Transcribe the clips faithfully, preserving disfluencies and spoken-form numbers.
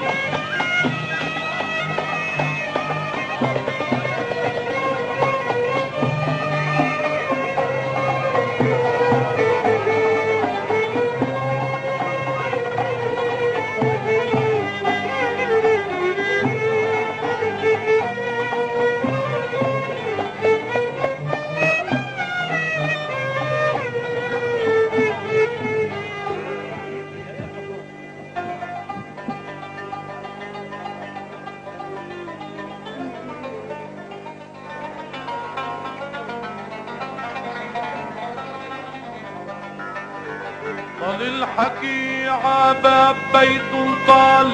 طال الحكي عباب بيت طال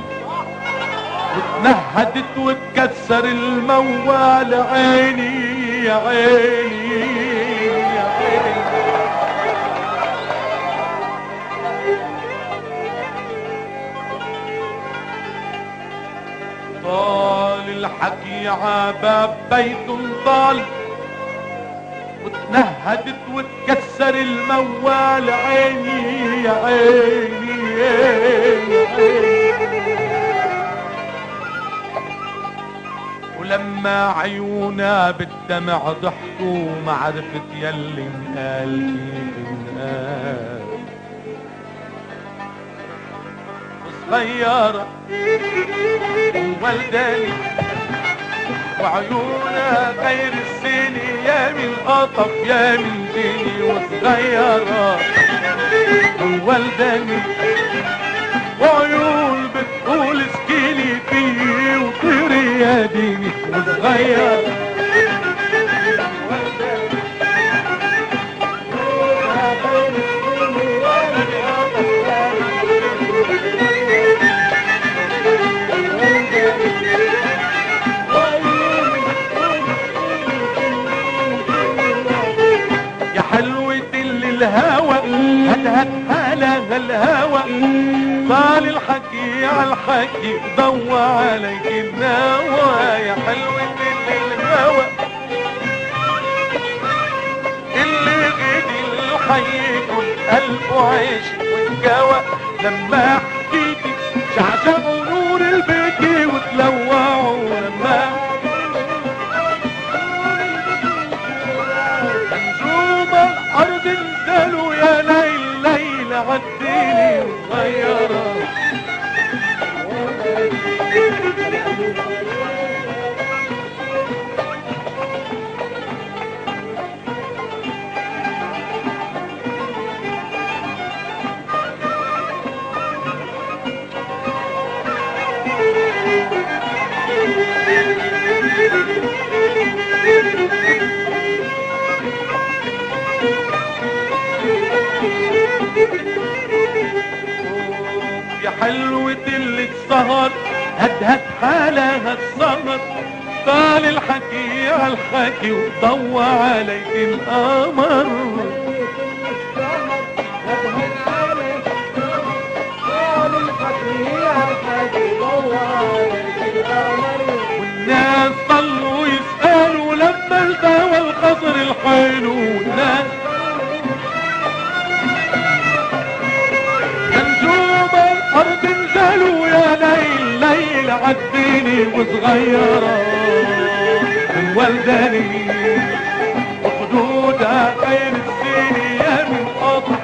وتنهدت وتكسر الموال عيني يا عيني يا عيني. طال الحكي عباب بيت طال وتنهدت وتكسر الموال عيني يا عيني يا عيني. ولما عيونا بالدمع ضحكوا ما عرفت يلي انقال كيف انقال. وصغيرة وولداني وعيونها غير السني يا من قطف يا من ديني. وصغيرة وولداني وعيون بتقول اسكيني فيه وطيري يا ديني. وصغيرة الهوى هدهد حالها الهوى. طال الحكي عالحكي ضوى عليك النوى يا حلوة الهوى اللي غدي الحي كل قلبه عيش والجوى. لما حكيتي شعشعوا نور البكي وتلوعوا لما نجوم الارض نزلوا يا ليل ليل عديني. وصغيرة يا حلوة اللي اتسهر هدهد حالها السهر. طال الحكي عالحكي وضوى عليك القمر. والناس ضلوا يسألوا لما التوى القصر الحلو. والناس الارض نزلوا يا ليل ليل عديني. وصغيرة من ولداني وخدودها غير السيني يا من قطر.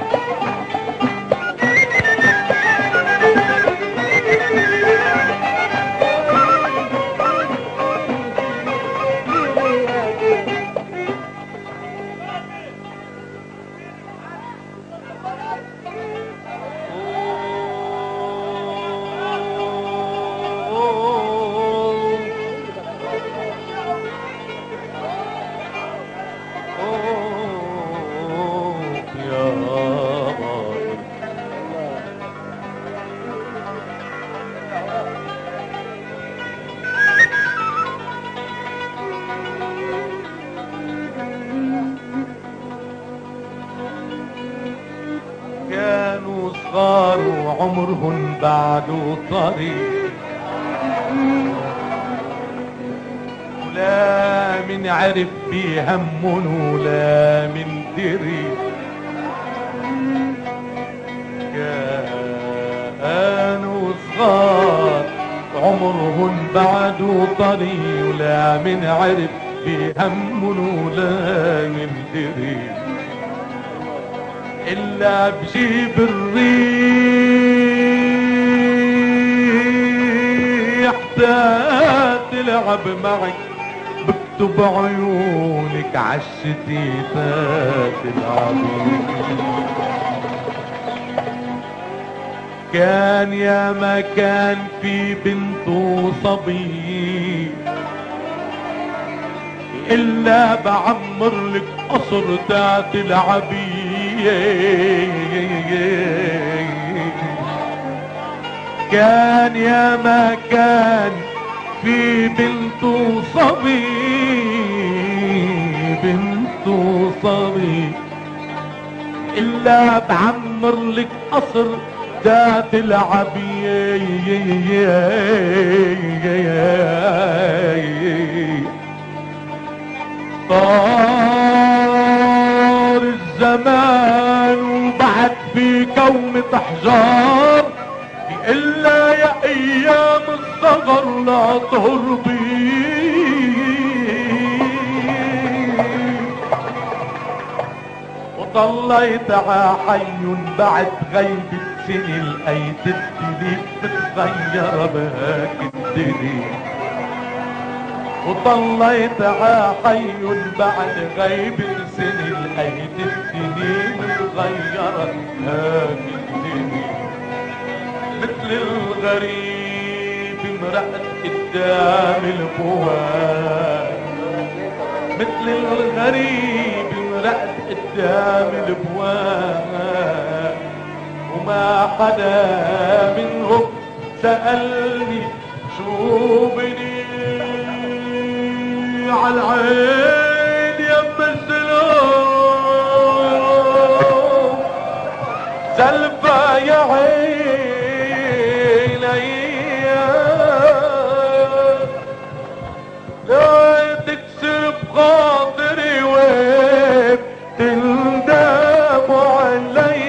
كانوا صغار وعمرهن بعده طريق. ولا من عرف بيهمن ولا من دري. كانوا صغار عمرهن بعدوا طري ولا من عرف بهمن ولا يندري إلا بجيب الريح تلعب معك بكتب عيونك عالشتيتات العظيم. كان يا ما كان في بنت وصبي إلا بعمر لك قصر تاعت العبية. كان يا ما كان في بنت وصبي بنت وصبي إلا بعمر لك قصر ذات العبية. طار الزمان وبعد في كومة احجار إلا يا ايام الصغر لا تهربي. وطليت ع حي بعد غيبة سنين لقيت الدنيا متغيرة بهاك الدنيا. وطليت ع حي بعد غيبة سنين لقيت الدنيا متغيرة بهاك الدنيا. مثل الغريب مرقت قدام البواب مثل الغريب مرقت قدام البواب وما حدا منهم سألني شو بني عالعين يم السلام زلفة يا عين لا تكسر بخاطري وين تندم علي.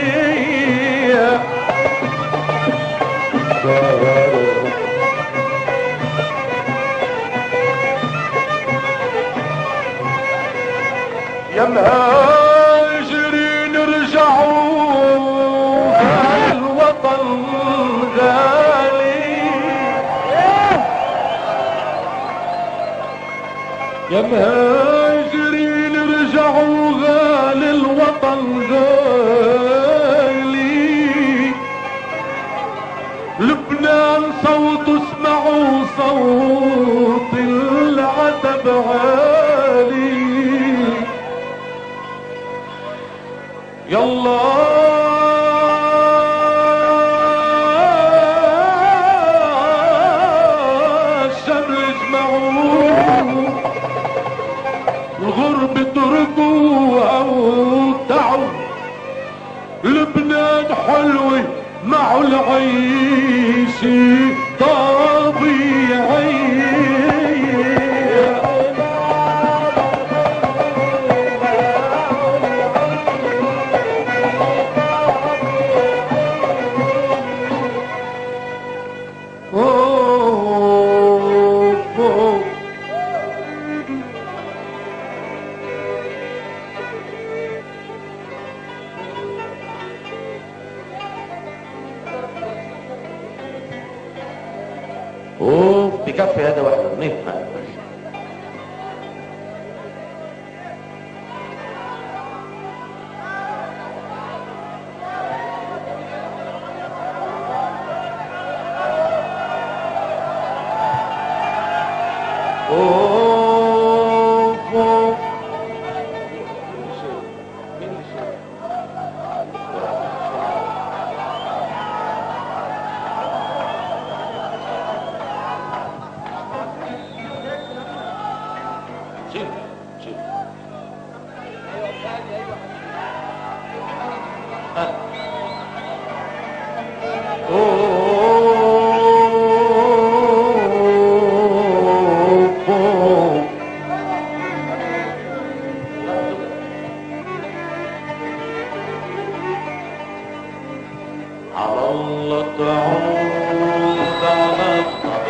يا مهاجرين ارجعوا الوطن غالي. يا مهاجرين ارجعوا غالي الوطن غالي. لبنان صوت اسمعوا صوت العتب عالي. يلا الشمل اجمعوا الغرب اتركوها وتعوا. لبنان حلوة مع العيش طبيعي. اوه بكفي هذا واحدة منيح. اوه اوه شيل شيل على الله تعود على الطريق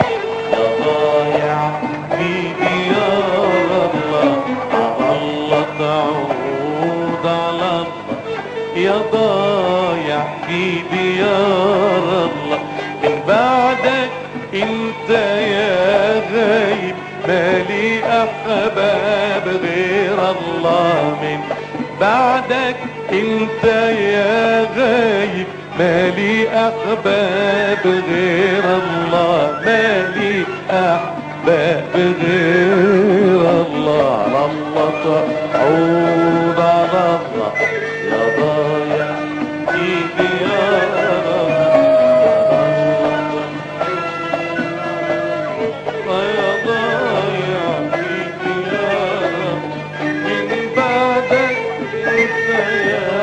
في ديار الله. من بعدك انت يا غايب مالي احباب غير الله. من بعدك انت يا غايب مالي احباب غير الله. مالي احباب غير الله. الله تعود على الله يا ضايع في ديار الله يا ضايع في ديار. من بعدك انت يا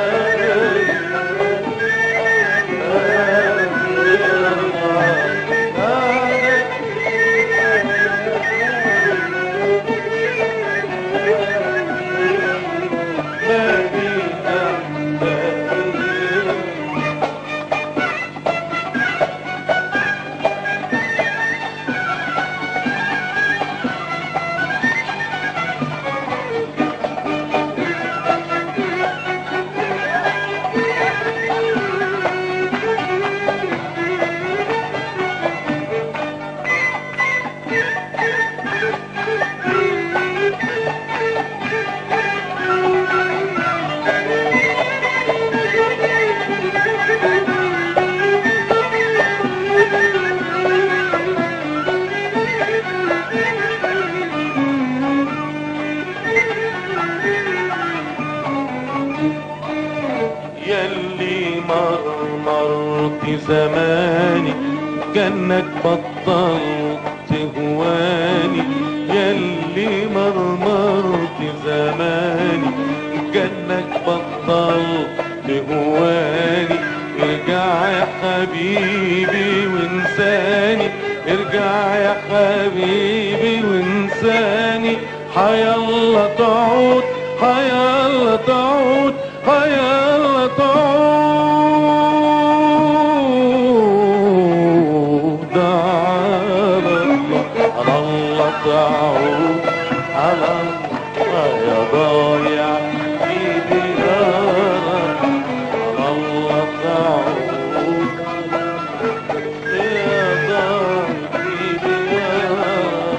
يلي مرمرت زماني كأنك بطلت هواني. يلي مرمرت زماني كأنك بطلت هواني. ارجع يا حبيبي وانساني. ارجع يا حبيبي وانساني. حيالله تعود حيالله تعود حيالله تعود على الله. على الله تعود على الله يا ضايع في ديارك. على الله تعود يا ضايع في ديارك.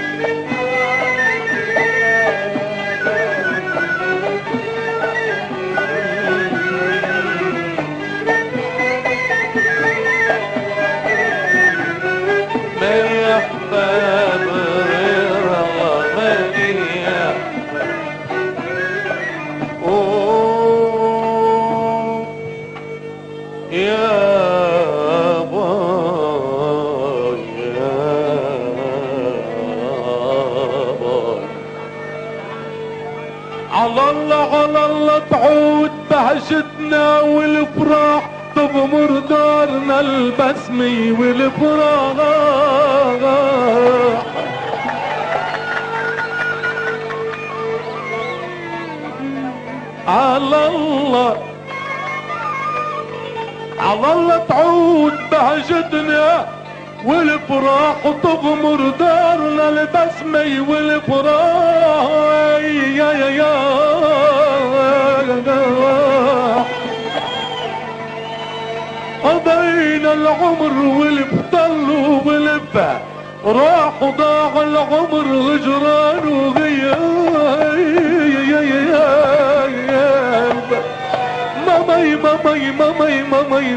مالي أحباب غير الله. مالي أوه يا باي يا باي. على الله على الله تعود بهجتنا والفرح تغمر دارنا البسمة والفرح. على الله على الله تعود بهجتنا والفرح تغمر دارنا البسمة والفرح. يا يا يا قضينا العمر والبطل والبا راح وضاع العمر هجران وغياب. مامي مامي مامي مامي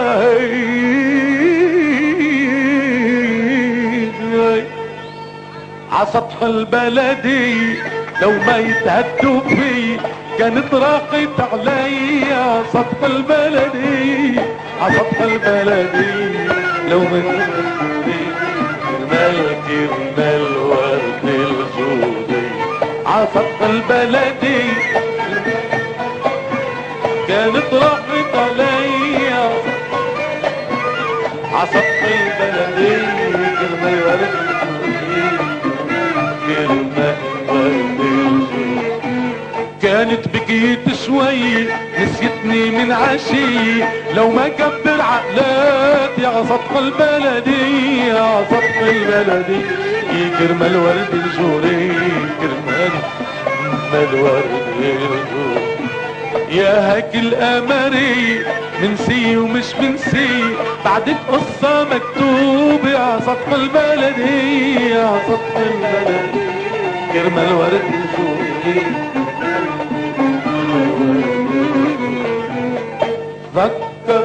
مامي عسطح البلدي لو ما يتهدوا في كانت راقت عليا. سطح البلدي عسطح البلدي لو ما يتهدوا في كرمال كرمال ورد الجودي. عسطح البلدي كانت راقت عليا. عسطح البلدي كرمال ورد كانت بكيت شوي نسيتني من عشي لو ما كبر عقلات يا سطح البلدي يا سطح البلدي كرمال ورد الجوري كرمال الورد الجوري. يا هاك القمري منسي ومش منسي بعدك قصة مكتوبة ع سطح البلدية ع سطح البلدية كرمال الورد نشوفي فكر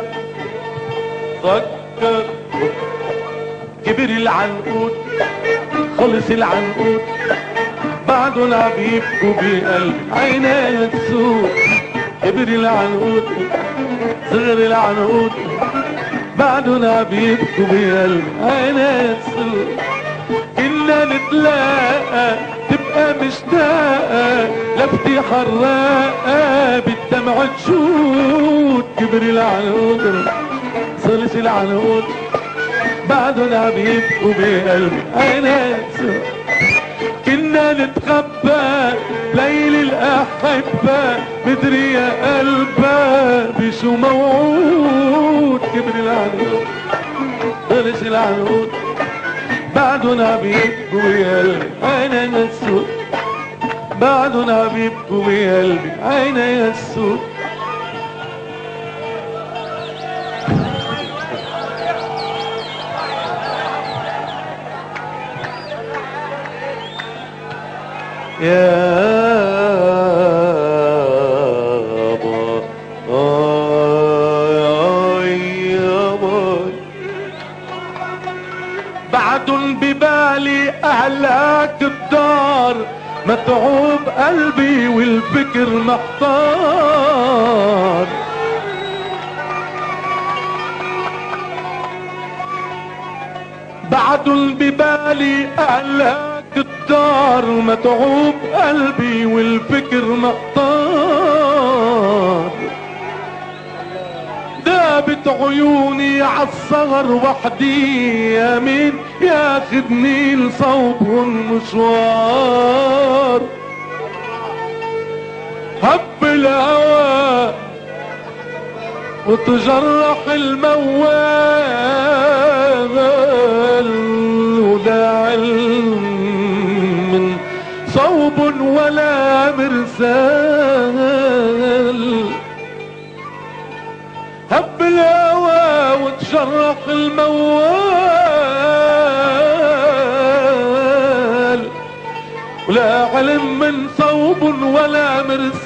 فكر كبر العنقود خلص العنقود بعدن عبيبكوا بقلب عينيا تسود كبر العنقود صغر العنقود بعدن عبيبكوا بقلب عينيا تسود كنا نتلاقى تبقى مشتاقة لفتي حراقة بالدمع تشوت كبر العنقود خلص العنقود بعدن عبيبكوا بقلب عينيا تسود كنا نتخبى ليل الأحبة مدري يا قلبه بشو موعود كبر العنقود خلص العنقود بعدن عبيبكوا بقلبي عينيا السود بعدن عبيبكوا بقلبي عينيا السود يا با يابا بعدن ببالي أهلاك الدار متعوب قلبي والفكر محتار بعدن ببالي أهلاك الدار متعوب قلبي والفكر محتار دابت عيوني عالصغر وحدي يا مين ياخدني لصوب المشوار هب الهوى وتجرح الموال ولا علم من صوب ولا مرسال هب الهوى وتجرح الموال ولا علم من صوب ولا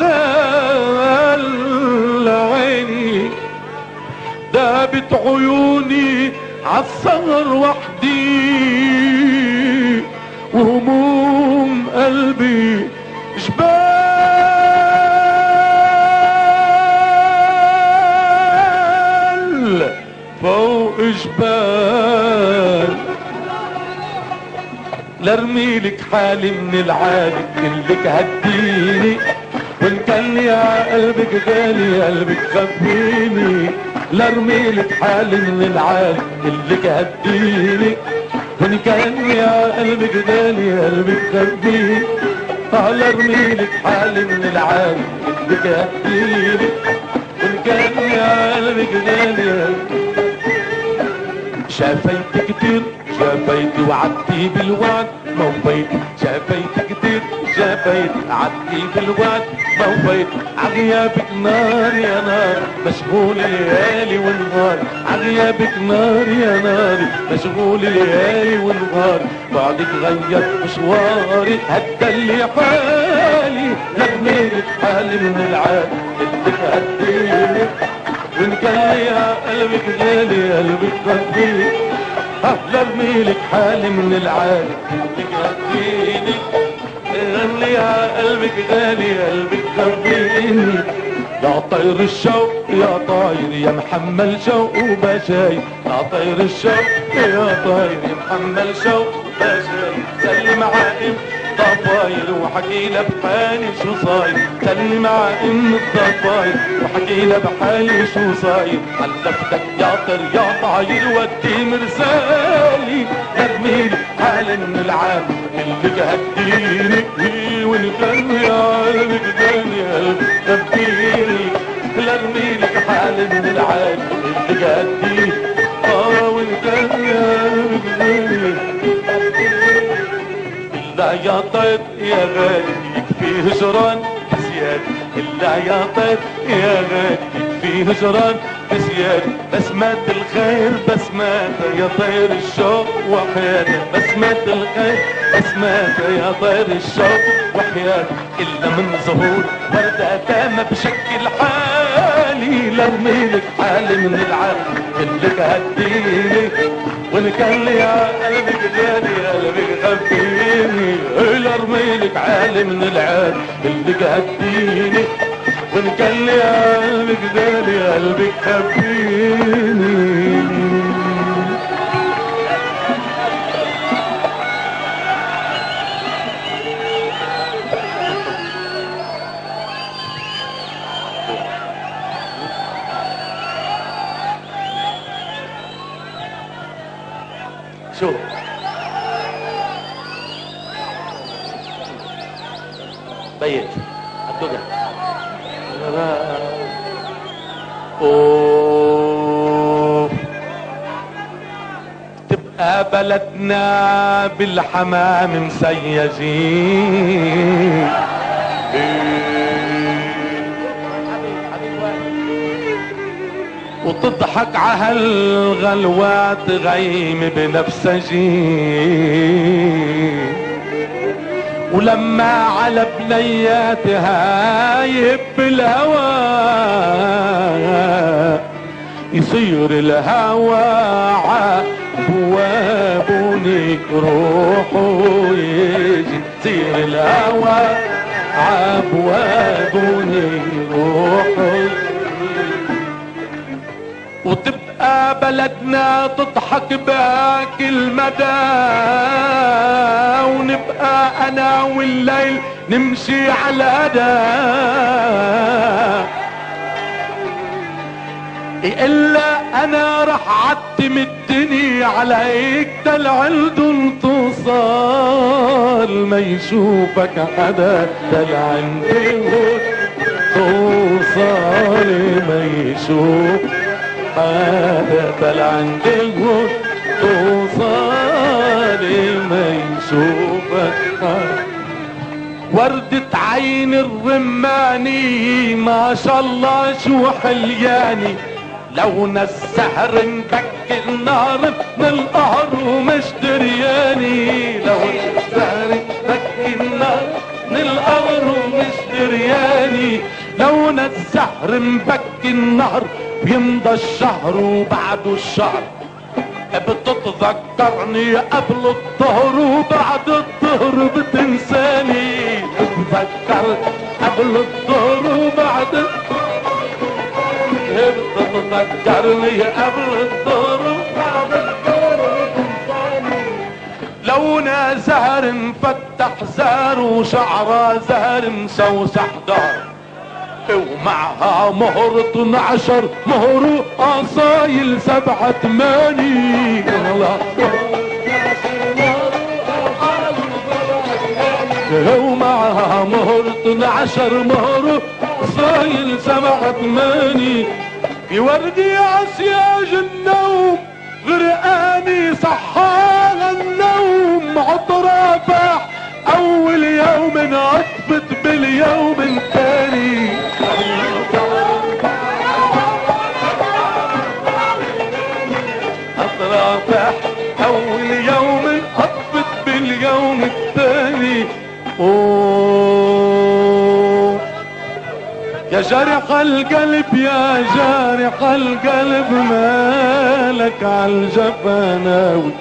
مرسال عيني دابت عيوني عالصغر وحدي وهموم قلبي جبال فوق جبال لارميلك حالي من العالي كلك هديني وان كان يا قلبك غالي قلبك خبيني لارميلك حالي من العالي كلك هديني وان كان يا قلبك غالي قلبك خبيني لارميلك حالي من العالي كلك هديني وان كان يا قلبك غالي شافيت كتير شافيت وعدتي بالوعد موفيت شافيت كتير شافيت عدتي بالوعد موفيت عغيابك نار يا نار مشغول ليالي والنهار عغيابك نار يا ناري مشغول ليالي والنهار بعدك غير مشواري هتدلي حالي لميلك حالي من العاد بدك هديني وان كان يا قلبك غالي قلبك خبيني لارميلك حالي من العالي بدك هديني غني يا قلبك غالي قلبك خبيني يا طير الشوق يا طاير يا محمل شوق وبشاير يا طير الشوق يا طاير يا محمل شوق وبشاير سلم عائم ضفاير وحكي له بحالي شو صاير سلم عائم الضفاير وحكي له بحالي شو صاير حلفتك يا طير يا طاير ودي مرسالي لارميلي حالي من العام اللي هديني وان كان يا قلبك غالي قلبك خبيني لارميلك حالي من العام اللي هديني اه وان كان يا قلبك غالي إلا يا طير يا غالي يكفي هجران زيادة إلا يا طير يا غالي يكفي هجران بزيادة بسمات الخير بسمات يا طير الشوق وحياتك بسمات الخير بسمات يا طير الشوق وحياتك إلا من ظهور وردة تامة بشكل حالي لرميلك حالي من العالم اللي هديني وإن كان لي يا قلبي جدالي قلبي خبيني لرميلك عالي من العالم اللي هديني وإن كان لي يا قلبي جدالي قلبي خبيني. شوف بيت الدنيا أوه تبقى بلدنا بالحمام مسيجين وتضحك عهالغلوات غيم بنفسجين ولما على بنياتها يب الهوى يصير الهوى عبوابوني روحوا يجي يصير الهوى عبوابوني روحوا وتبقى بلدنا تضحك باك المدى ونبقى انا والليل نمشي على هدى الا انا رح عتم الدنيا عليك دلع الدن توصل ما يشوفك حدا دلع الدن توصل ما يشوف هذا بل عندهم توصل ما يشوفك وردة عين الرماني ما شاء الله شو حلياني لون السهر مبكي النار من القهر ومش درياني لون السهر مبكي النار من القهر ومش درياني لون السهر مبكي النهر بيمضى الشهر وبعده الشهر بتتذكرني قبل الظهر وبعد الظهر بتنساني بتتذكر قبل الظهر وبعد بتتذكرني قبل الظهر وبعد الظهر بتنساني لونها زهر مفتح زهر وشعرها زهر مسوسح دار ومعها مهرة عشر مهر قصايل سبعة ثماني ومعها مهرة عشر مهر قصايل سبعة ثماني في وردي عسياج النوم غرقاني صحاها النوم عطرة فاح اول يوم عطفت باليوم الثاني اطرافح اول يوم عطفت باليوم الثاني اوه يا جارح القلب يا جارح القلب مالك عالجفناوي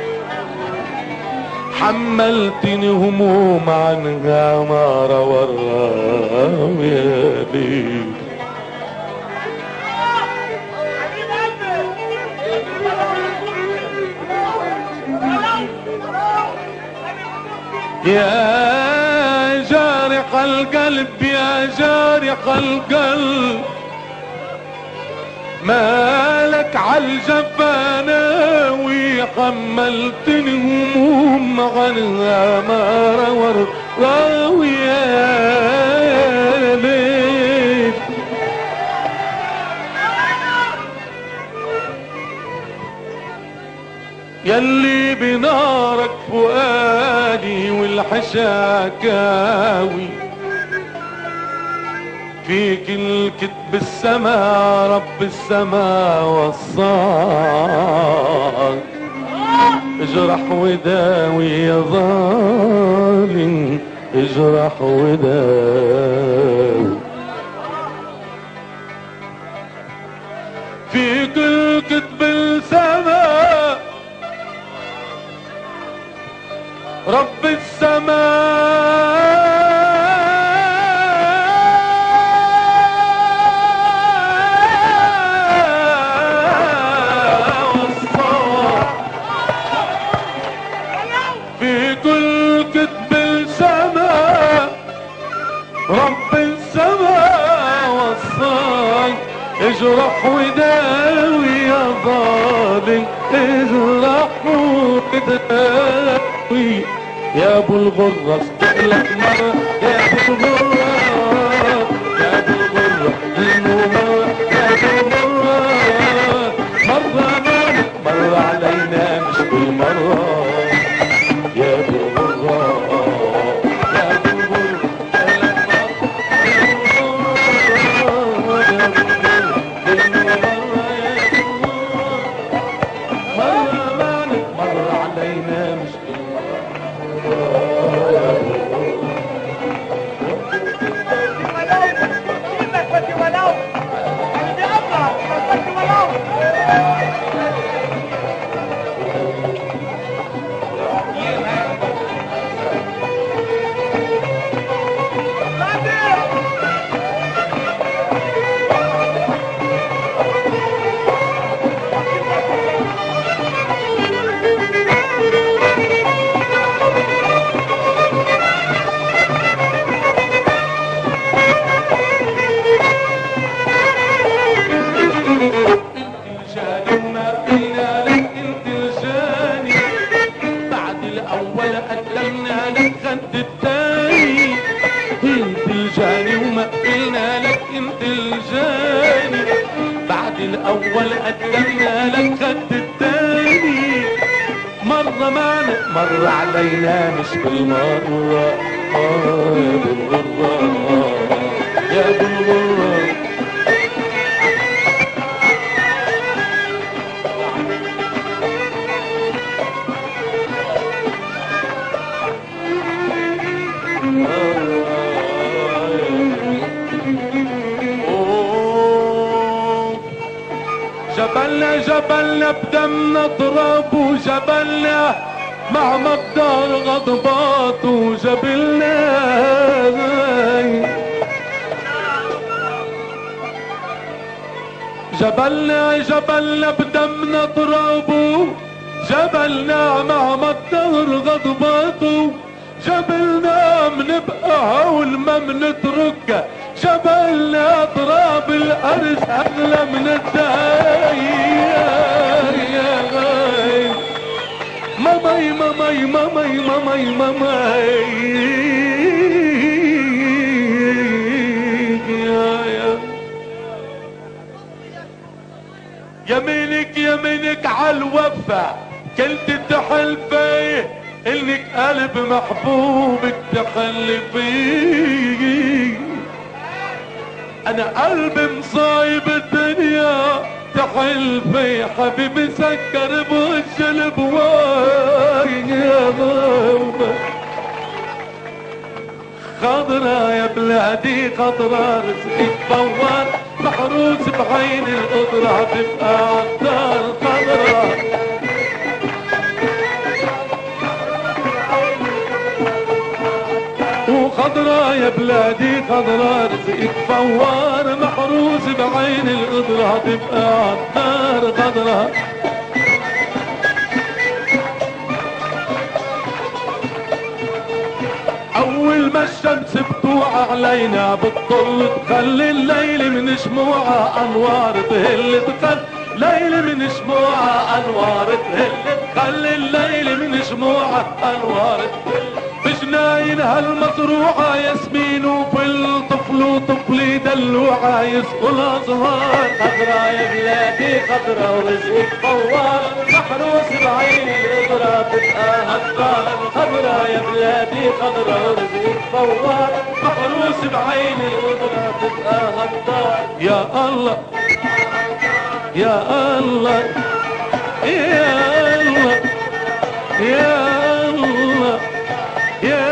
حملتني هموم عنها ما روى الراوي يا ليل يا جارح القلب يا جارح القلب مالك عالجفناوي حملتني هموم عنها ما روى الراوي يا ليل يلي بنارك فؤادي والحشاكاوي فيك الكتب رب السما رب السما وصاك اجرح وداوي يا ظالم اجرح وداوي في كل كتب السماء رب السماء والصوت في كل كتب السماء رب السماء والصوت اجرح وداوي يا ظالم اجرح وداوي يا ابو الغرة استقلك مرة يا ابو الغرة يا ابو الغرة المرة يا ابو الغرة مرة مالك مرة علينا مش كل مرة يا ابو الغرة يا ابو الغرة الأول قدمنا لك خد التاني مرة معنا مرة علينا مش بالمرة آه يا بالغرة يا بالغرة جبلنا جبلنا بدمنا تراب وجبلنا مع مقدار غضبات وجبلنا جبلنا جبلنا بدمنا تراب جبلنا مع مقدار غضبات جبلنا منبقى هول ما منترك جبلنا تراب الارض اغلى من الداي ماماي ماماي ماماي ماماي ماماي يمينك يمينك عالوفا كنت تحلفي انك قلب محبوبك تحل فيه انا قلبي مصايب الدنيا تحل في حبيبي سكر بوش البواي يا غابة خضرا يا بلادي خضرا رزقك فوار محروس بعين القدرة تبقى عالدار خضرا وخضرا يا بلادي خضرا رزقك فوار محروس بعين القدرة تبقى عالدار خضرا اول ما الشمس بتوع علينا بتطل تخلي الليل من شموعها انوار تهل تخلي ليل من شموعها انوار تهل تخلي الليل من شموعها انوار تهل بجناين هالمزروعة ياسمين وفل طفل وطفلي دلوعة يسقوا الازهار خضرا يا بلادي خضرا ورزقك فوار محروس بعين القدرة تبقى غدار خضرا يا بلادي خضرا ورزقك فوار محروس بعين القدرة تبقى غدار يا الله يا الله يا الله يا الله يا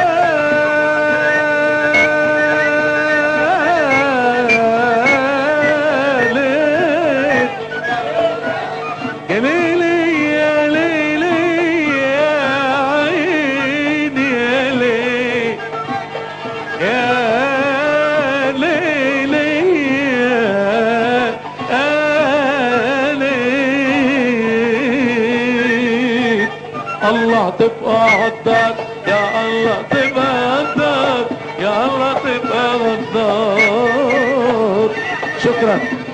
ليل يا ليلي يا عيني يا ليل يا ليلي يا ليل الله تبقى غدار يا الله تبقى غدار يا الله تبقى غدار. شكرا.